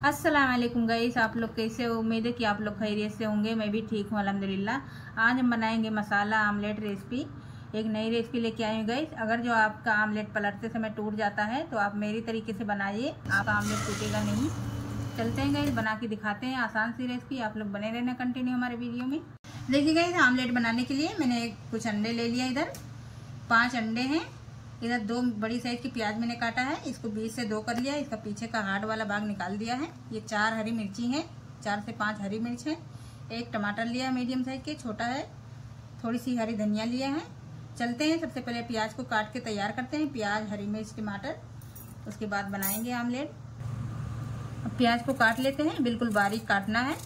अस्सलाम वालेकुम गाइस, आप लोग कैसे हो? उम्मीद है कि आप लोग खैरियत से होंगे। मैं भी ठीक हूँ अल्हम्दुलिल्लाह। आज हम बनाएंगे मसाला आमलेट रेसिपी। एक नई रेसिपी लेके आई हूँ गाइस। अगर जो आपका आमलेट पलटते समय टूट जाता है तो आप मेरी तरीके से बनाइए, आपका आमलेट टूटेगा नहीं। चलते हैं गाइस, बना के दिखाते हैं आसान सी रेसिपी। आप लोग बने रहना कंटिन्यू हमारे वीडियो में। देखिए गाइस, आमलेट बनाने के लिए मैंने कुछ अंडे ले लिया। इधर 5 अंडे हैं। इधर 2 बड़ी साइज की प्याज मैंने काटा है, इसको बीच से 2 कर लिया। इसका पीछे का हार्ड वाला भाग निकाल दिया है। ये 4 हरी मिर्ची हैं, 4 से 5 हरी मिर्च है। 1 टमाटर लिया मीडियम साइज के, छोटा है। थोड़ी सी हरी धनिया लिया है। चलते हैं, सबसे पहले प्याज को काट के तैयार करते हैं। प्याज, हरी मिर्च, टमाटर, उसके बाद बनाएंगे आमलेट। अब प्याज को काट लेते हैं, बिल्कुल बारीक काटना है।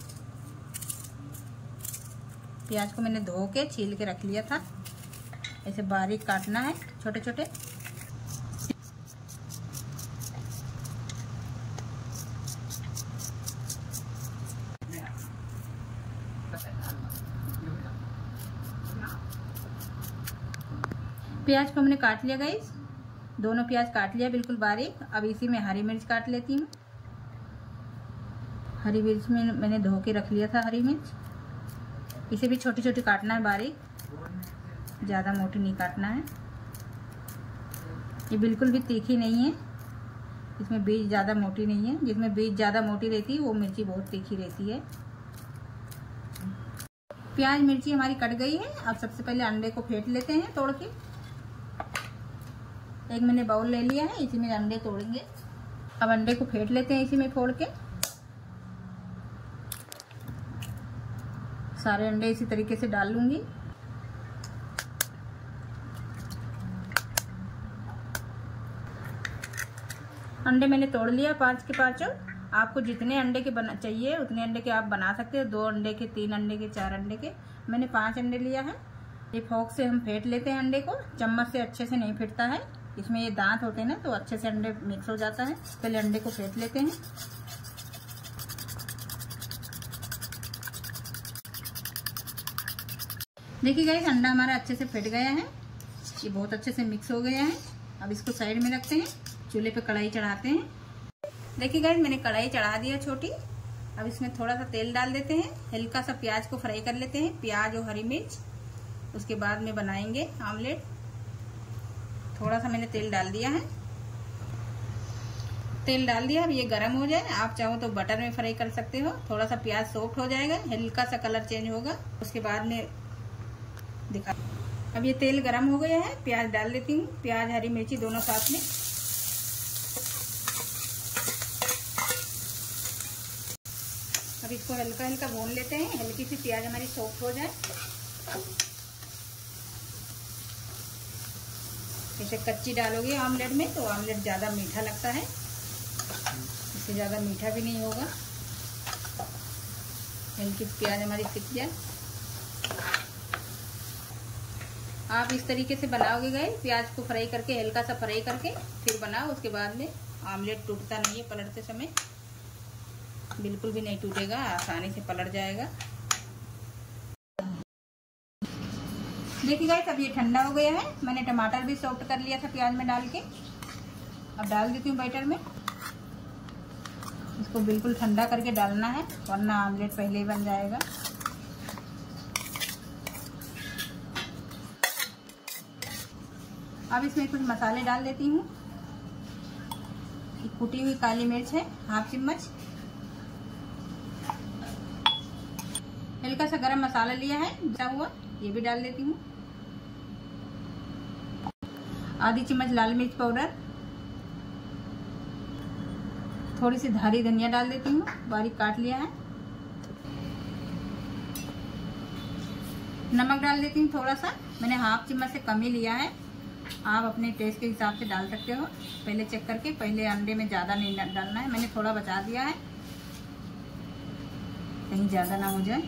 प्याज को मैंने धो के छील के रख लिया था। ऐसे बारीक काटना है, छोटे छोटे। प्याज को हमने काट लिया गाइस, दोनों प्याज काट लिया बिल्कुल बारीक। अब इसी में हरी मिर्च काट लेती हूँ। हरी मिर्च में मैंने धो के रख लिया था हरी मिर्च। इसे भी छोटी छोटी काटना है बारीक, ज़्यादा मोटी नहीं काटना है। ये बिल्कुल भी तीखी नहीं है, इसमें बीज ज़्यादा मोटी नहीं है। जिसमें बीज ज़्यादा मोटी रहती है वो मिर्ची बहुत तीखी रहती है। प्याज मिर्ची हमारी कट गई है। अब सबसे पहले अंडे को फेंट लेते हैं तोड़ के। एक मैंने बाउल ले लिया है, इसी में अंडे तोड़ेंगे। अब अंडे को फेंट लेते हैं इसी में फोड़ के। सारे अंडे इसी तरीके से डाल लूंगी। अंडे मैंने तोड़ लिया 5 के 5। आपको जितने अंडे के बना चाहिए उतने अंडे के आप बना सकते हो। 2 अंडे के, 3 अंडे के, 4 अंडे के। मैंने 5 अंडे लिया है। ये फोक से हम फेंट लेते हैं अंडे को। चम्मच से अच्छे से नहीं फेंटता है, इसमें ये दांत होते हैं ना, तो अच्छे से अंडे मिक्स हो जाता है। पहले अंडे को फेंट लेते हैं। देखिए गाइस, अंडा हमारा अच्छे से फेंट गया है। ये बहुत अच्छे से मिक्स हो गया है। अब इसको साइड में रखते हैं। चूल्हे पे कढ़ाई चढ़ाते हैं। देखिए गाइस, मैंने कढ़ाई चढ़ा दिया छोटी। अब इसमें थोड़ा सा तेल डाल देते हैं। हल्का सा प्याज को फ्राई कर लेते हैं, प्याज और हरी मिर्च। उसके बाद में बनाएंगे आमलेट। थोड़ा सा मैंने तेल डाल दिया है। तेल डाल दिया। अब ये गर्म हो जाए, आप चाहो तो बटर में फ्राई कर सकते हो। थोड़ा सा प्याज सॉफ्ट हो जाएगा, हल्का सा कलर चेंज होगा, उसके बाद में दिखा। अब ये तेल गर्म हो गया है, प्याज डाल देती हूँ। प्याज, हरी मिर्ची दोनों साथ में। अब इसको हल्का हल्का भून लेते हैं, हल्की सी प्याज हमारी सॉफ्ट हो जाए। इसे कच्ची डालोगे आमलेट में तो आमलेट ज़्यादा मीठा लगता है, इससे ज़्यादा मीठा भी नहीं होगा। हल्की प्याज हमारी सिक जाए। आप इस तरीके से बनाओगे गाइस, प्याज को फ्राई करके, हल्का सा फ्राई करके फिर बनाओ। उसके बाद में आमलेट टूटता नहीं है पलटते समय, बिल्कुल भी नहीं टूटेगा, आसानी से पलट जाएगा। देखिए गाइस, अब ये ठंडा हो गया है। मैंने टमाटर भी सॉफ्ट कर लिया था प्याज में डाल के। अब डाल देती हूँ बैटर में। इसको बिल्कुल ठंडा करके डालना है, वरना आमलेट पहले ही बन जाएगा। अब इसमें कुछ मसाले डाल देती हूँ। कुटी हुई काली मिर्च है, 1/2 चम्मच। हल्का सा गरम मसाला लिया है पिसा हुआ, ये भी डाल देती हूँ। आधी चम्मच लाल मिर्च पाउडर। थोड़ी सी हरी धनिया डाल देती हूँ, बारीक काट लिया है। नमक डाल देती हूँ थोड़ा सा, मैंने 1/2 चम्मच से कम ही लिया है। आप अपने टेस्ट के हिसाब से डाल सकते हो, पहले चेक करके। पहले अंडे में ज़्यादा नहीं डालना है, मैंने थोड़ा बचा दिया है, कहीं ज़्यादा ना हो जाए।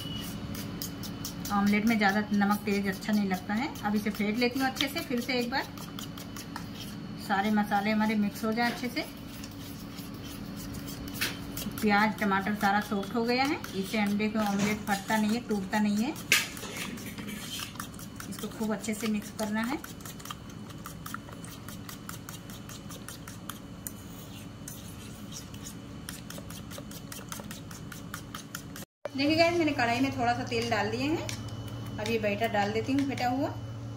आमलेट में ज़्यादा नमक तेज अच्छा नहीं लगता है। अब इसे फेंट लेती हूँ अच्छे से, फिर से एक बार। सारे मसाले हमारे मिक्स हो जाए अच्छे से। प्याज, टमाटर सारा सॉफ्ट हो गया है। इससे अंडे को आमलेट फटता नहीं है, टूटता नहीं है। इसको खूब अच्छे से मिक्स करना है। देखिए गाइस मैंने कढ़ाई में थोड़ा सा तेल डाल दिए हैं। अब ये बैटर डाल देती हूँ फेटा हुआ।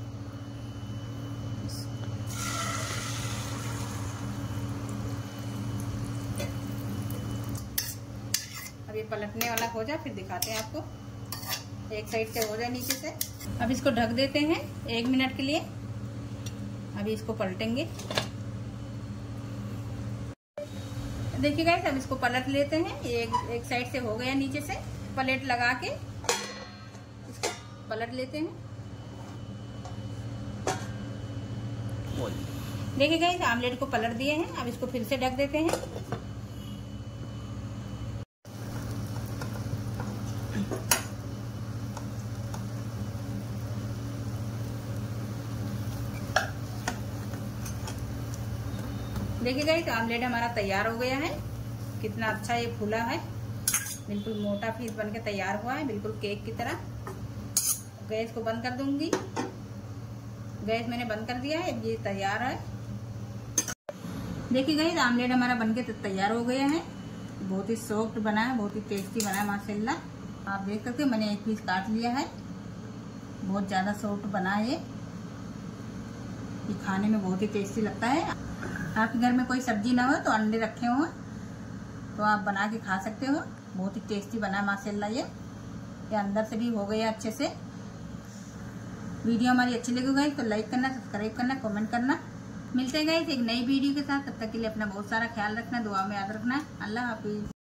अब ये पलटने वाला हो जाए फिर दिखाते हैं आपको। एक साइड से हो जाए नीचे से। अब इसको ढक देते हैं 1 मिनट के लिए। अभी इसको पलटेंगे। देखिए गाइस अब इसको पलट लेते हैं। ये एक साइड से हो गया नीचे से। प्लेट लगा के इसको पलट लेते हैं। देखिए गाइस आमलेट को पलट दिए हैं। अब इसको फिर से ढक देते हैं। देखिए गाइस आमलेट हमारा तैयार हो गया है। कितना अच्छा ये फूला है, बिल्कुल मोटा पीस बन के तैयार हुआ है, बिल्कुल केक की तरह। गैस को बंद कर दूंगी। गैस मैंने बंद कर दिया है। ये तैयार है। देखिए गाइस आमलेट हमारा बनके तैयार हो गया है। बहुत ही सॉफ्ट बना है, बहुत ही टेस्टी बना है माशाल्लाह। आप देख सकते हैं मैंने एक पीस काट लिया है। बहुत ज्यादा सॉफ्ट बना है ये खाने में बहुत ही टेस्टी लगता है। आपके घर में कोई सब्जी ना हो तो अंडे रखे हो तो आप बना के खा सकते हो। बहुत ही टेस्टी बना है माशाल्लाह। ये अंदर से भी हो गया अच्छे से। वीडियो हमारी अच्छी लगी गाइस तो लाइक करना, सब्सक्राइब करना, कमेंट करना। मिलते हैं गाइस एक नई वीडियो के साथ। तब तक के लिए अपना बहुत सारा ख्याल रखना, दुआ में याद रखना। अल्लाह हाफिज।